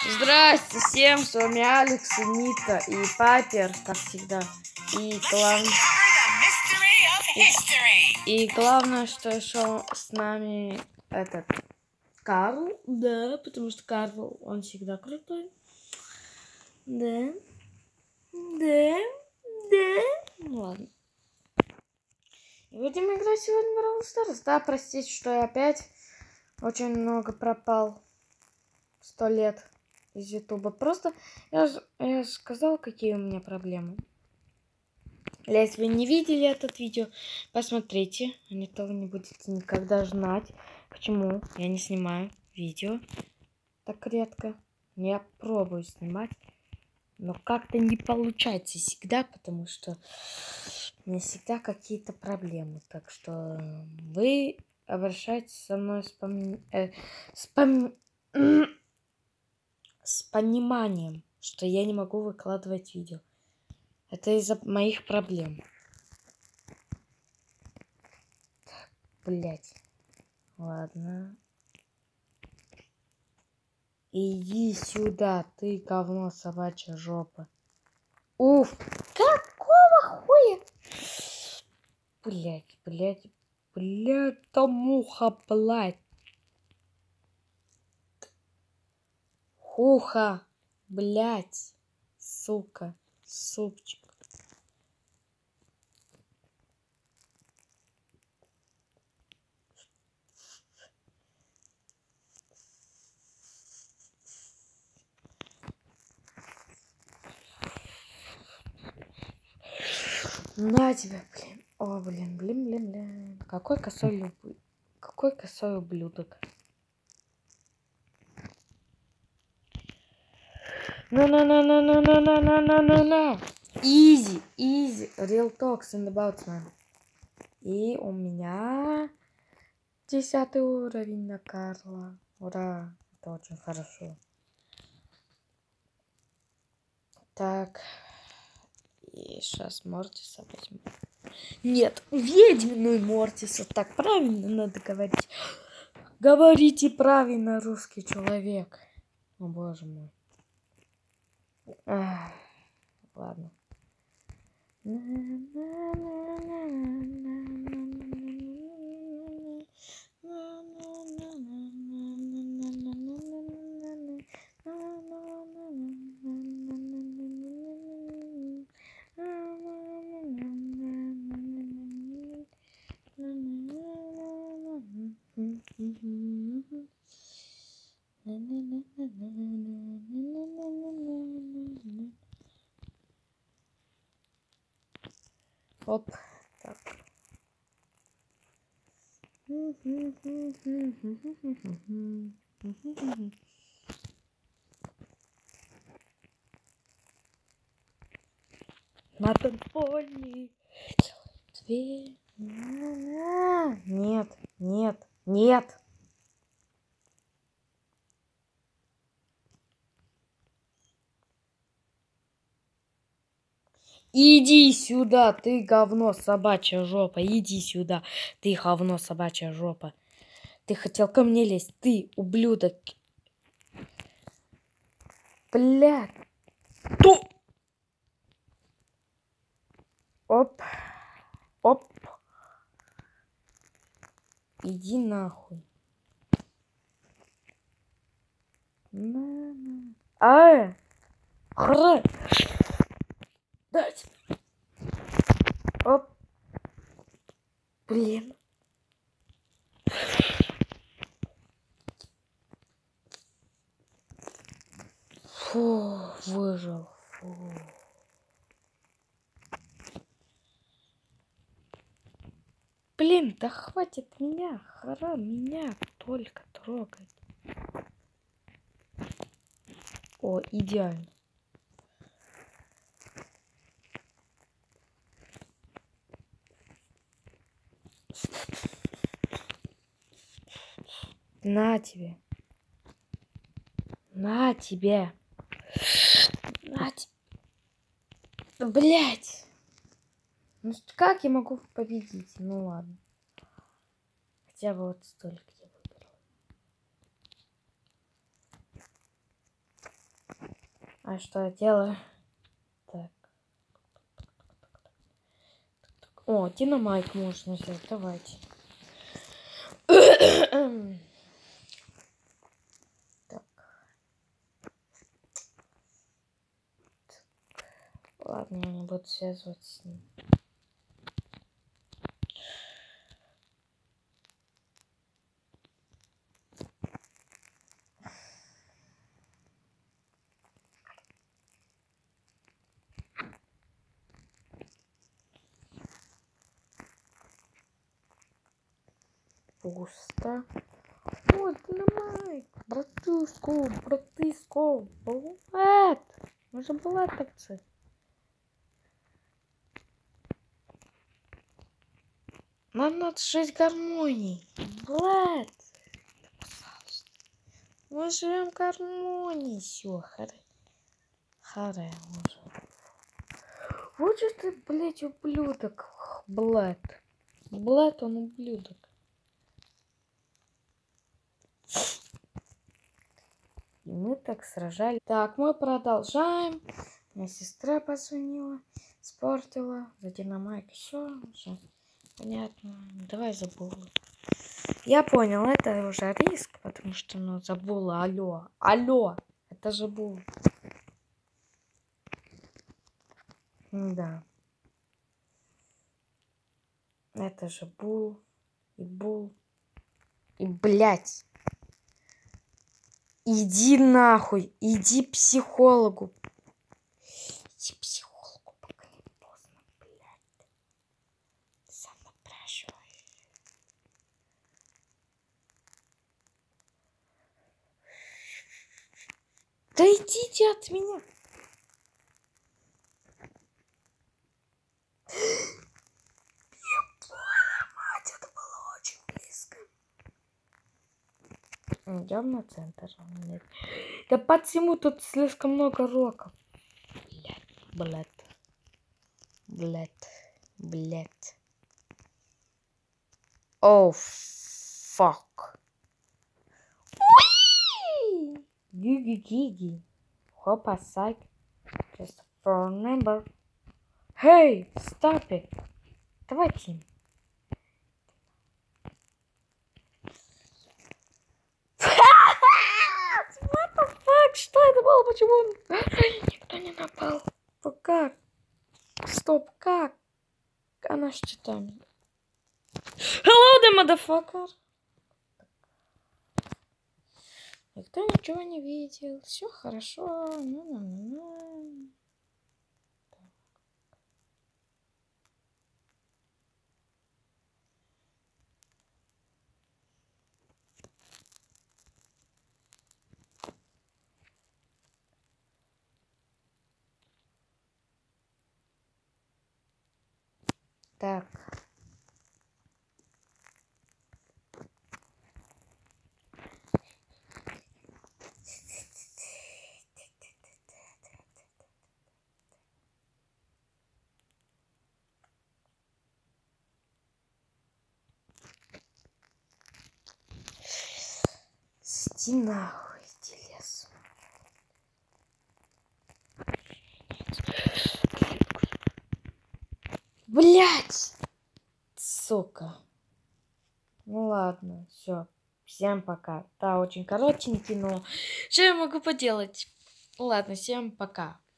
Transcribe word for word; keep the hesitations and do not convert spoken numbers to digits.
Здрасте всем, с вами Алекс, и Нита, и Папер, как всегда. И, глав... и, и главное, что еще с нами этот Карл, да, потому что Карл, он всегда крутой. Да, да, да. Ну ладно. И будем играть сегодня в Brawl Stars. Да, простите, что я опять очень много пропал. Сто лет из Ютуба. Просто я же я сказал, какие у меня проблемы. Если вы не видели этот видео, посмотрите. А не то вы не будете никогда знать, почему я не снимаю видео так редко. Я пробую снимать, но как-то не получается всегда, потому что у меня всегда какие-то проблемы. Так что вы обращайтесь со мной с, пом... э, с, пом... с пониманием, что я не могу выкладывать видео. Это из-за моих проблем. Блять. Ладно. Иди сюда, ты говно собачья жопа. Уф. Какого хуя? Блять, блять, блять, та муха, блять. Хуха, блять, сука, супчик. На тебя, блин. О, блин, блин, блин, блин. Какой косой люб... Какой косой ублюдок. На-на-на-на-на-на-на-на-на-на-на. Easy, easy. Real talks and about man. И у меня десятый уровень на Карла. Ура, это очень хорошо. Так. И сейчас Мортиса возьму. Нет, ведьминую Мортиса. Так правильно надо говорить. Говорите правильно, русский человек. О, боже мой. Ах, ладно. Оп, так. На танцполе две. Нет, нет, нет. Иди сюда, ты говно собачья жопа. Иди сюда, ты говно собачья жопа. Ты хотел ко мне лезть, ты ублюдок. Блядь. Ту. Оп. Оп. Иди нахуй. На-на. А! Хра! Дать! Оп! Блин! Фу, выжил. Фу. Блин, да хватит меня, хара, меня только трогать. О, идеально. На тебе. На тебе. На тебе. Блять. Ну как я могу победить? Ну ладно. Хотя бы вот столько я выбрал. А что я делаю? Так. О, динамайк можно взять. Давайте. Так. Ладно, я не буду связываться с ним. Пусто. Вот, динамайк. Братушку, братышку. Булат. Мы же булатовцы. Нам надо жить гармонией. Влад. Мы живем в гармонии. Все, харе. Харе уже. Вот же ты, блядь, ублюдок. Блад. Блад, он ублюдок. И мы так сражались. Так, мы продолжаем. Моя сестра позвонила, спортила, за динамайк. Все уже понятно. Давай забула. Я понял, это уже риск, потому что, ну, забула. Алло, алло, это же бул. Да. Это же бул. И бул. И, блядь. Иди нахуй. Иди психологу. Иди психологу, пока не поздно, блядь. Сам напрашивай. Да идите от меня. Мать, это было очень близко. Идем на центр. Да почему тут слишком много роков? Блядь, блядь, блядь. О, фак. Гиги-гиги. Хопа, сайк. Just for number. Hey, stop it. Давайте. What the fuck? Что это было? Почему никто не напал? Как? Стоп, как? Она что там? Hello there, motherfucker. Никто ничего не видел. Все хорошо. Ну-ну-ну-ну. Так. Иди нахуй, иди лес. Блять! Сука. Ну ладно, все. Всем пока. Да, очень коротенький, но что я могу поделать? Ладно, всем пока.